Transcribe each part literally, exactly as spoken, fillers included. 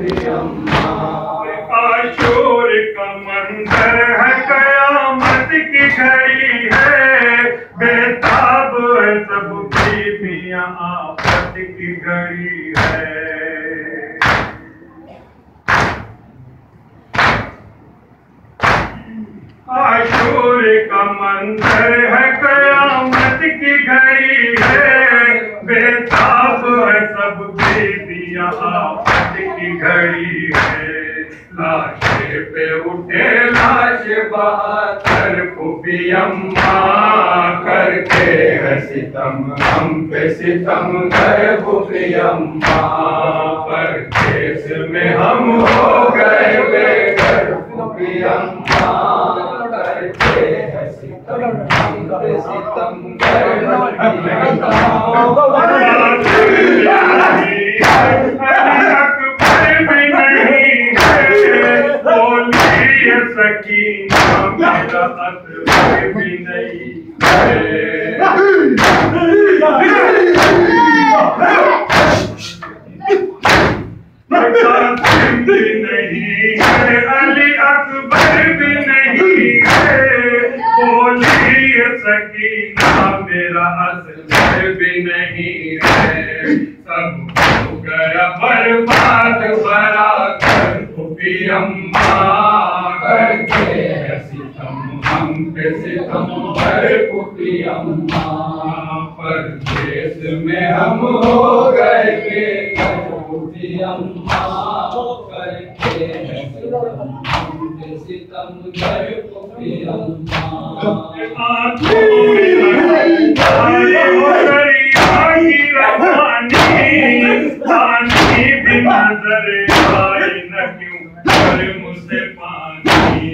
आशूर का मंजर है, कयामत की घड़ी है, बेताब है सब बीवियां, आफत की घड़ी है। आशूर का मंजर है, कयामत की घड़ी है, बेताब है सब बीवियां, आफत की घड़ी है। लाशे पे उठे लाश बहाकर, फूफी अम्मा करके है सितम, हम पे सितम कर फूफी अम्मा, पर केस में हम हो गए बेघर, फूफी अम्मा करके है सितम, हम पे सितम कर सकीना मेरा असर भी नहीं है। कासिम भी नहीं है, अली अकबर भी नहीं है, बोली सकीना मेरा असर भी नहीं है। सब हो गया बर्बाद बराबर, फूफी अम्मा करके है सितम, हम पे सितम पर फूफी अम्मा, परदेश में हम हो गए बेघर, फूफी अम्मा करके है सितम, हम पे सितम कर फूफी अम्मा। आंखों में दरिया की रवानी, पानी भी नजर आए न क्यों कर मुझसे पानी।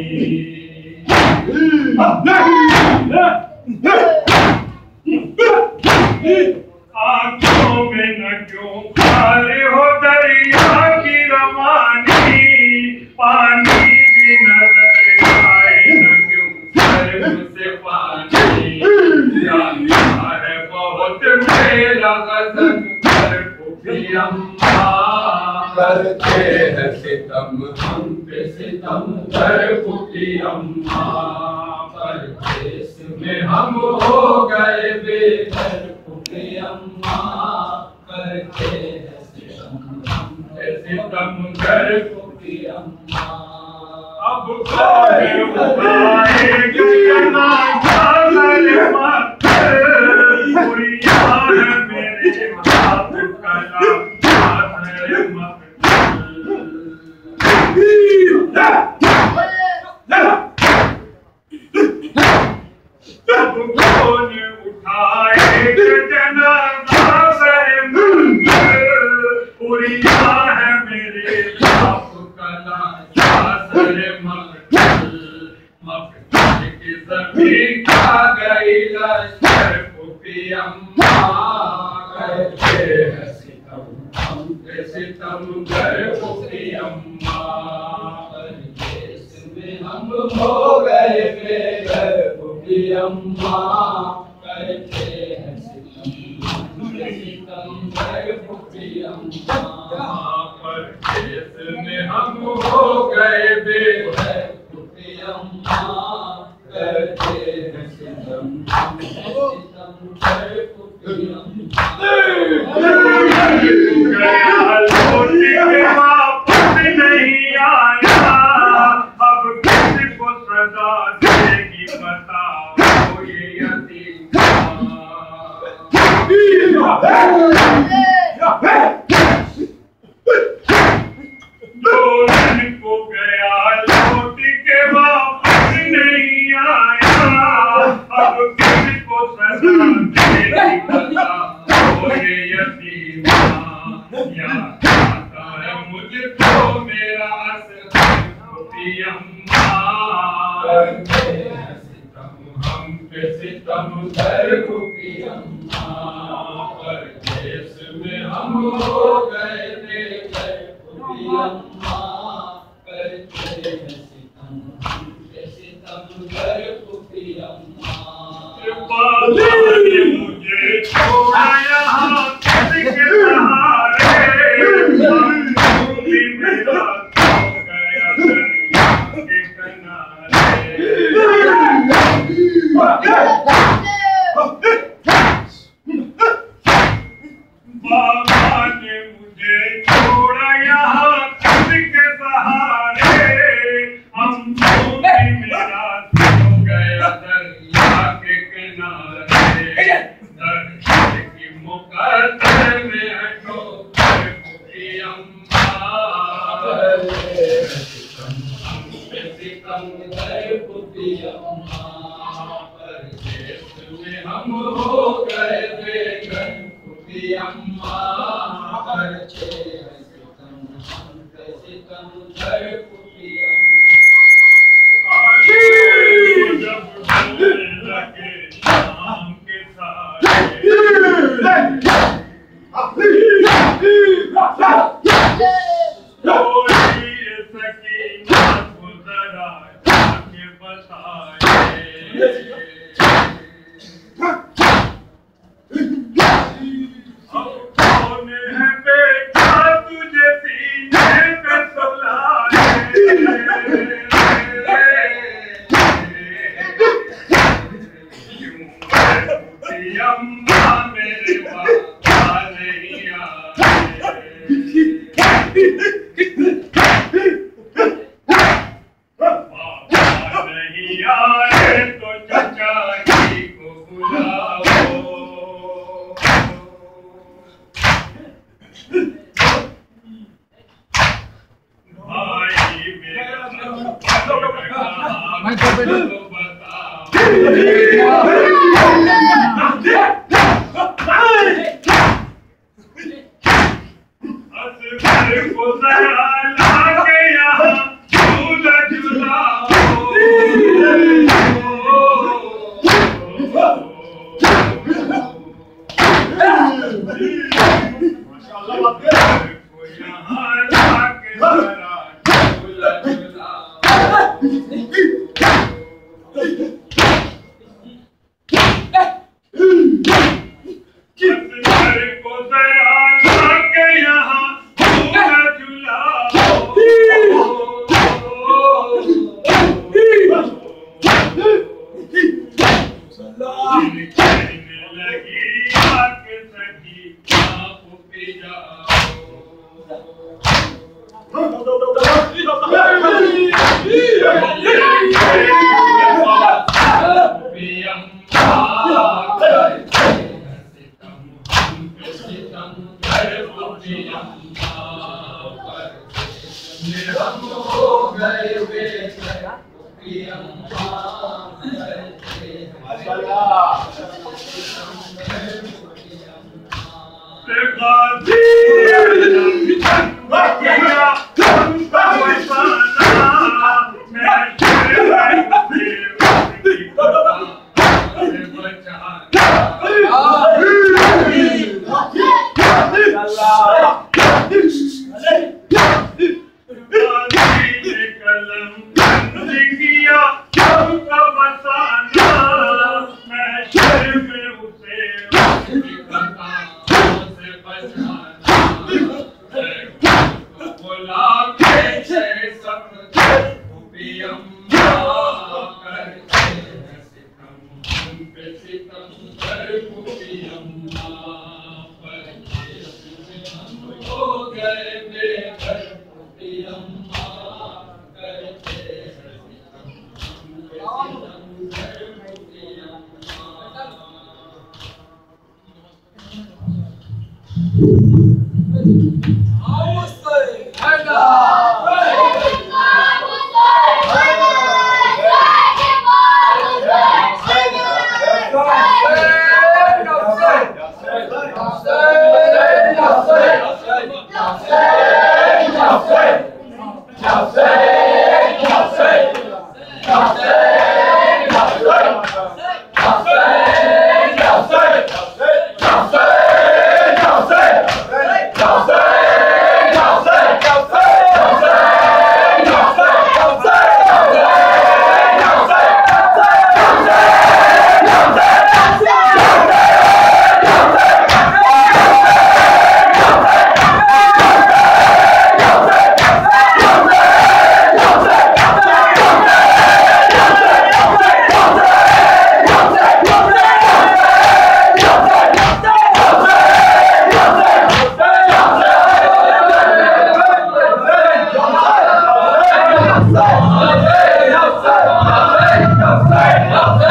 आंखों में न क्यों खारे हो दरिया की रवानी, पानी भी नजर आए न क्यों कर मुझसे पानी। जानता है बहुत मेरा गज़न कर फूफी अम्मा करके है सितम, हम पे सितम कर फूफी अम्मा, परदेश में हम हो गए बेघर, फूफी अम्मा करके है सितम, हम पे सितम कर फूफी अम्मा। अब कोई उठाएगा जनाजा मेरे माथे, बुढ़िया है मेरे बाप कला मेरे मत। अब कौन उठाएगा जनाजा मेरे मंदिर, बुढ़िया है मेरे बाप कला मेरे मकतल, मकतल की ज़मीन खा गई लश्कर, फूफी अम्मा करके है सितम, हम पे सितम कर फूफी अम्मा, परदेश में हम हो गए बेघर, फूफी अम्मा करके है सितम, हम पे सितम कर फूफी अम्मा, परदेश में हम हो गए बेघर, फूफी अम्मा करके है सितम, हम पे सितम कर फूफी अम्मा। गया लौट के वापस नहीं आया, अब किसी को सजा देगी बताओ ये यतीम। दो दिन को गया लौट के वापस नहीं आया, अब किसी को सजा देगी बताओ ये यतीम। याद आता है मुझको मेरा असर, फूफी अम्मा करके है सितम, हम पे सितम कर फूफी अम्मा, परदेश में हम हो गए बेघर, फूफी अम्मा करके है सितम, हम पे सितम कर फूफी अम्मा। मुझे छोड़ा यहाँ किसके सहारे, सितम गए फूफी अम्मा परदेश में हम हो गए बेघर फूफी अम्मा करते हैं सितम हम पे सितम गए फूफी अम्मा जब बोलने लगे शाम के सारे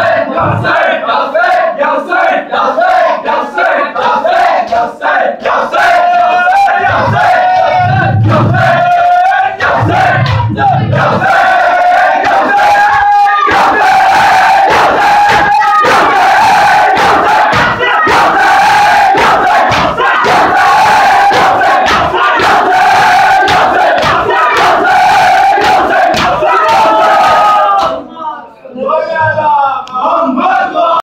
Y'all say, y'all say, y'all say, y'all say, y'all say.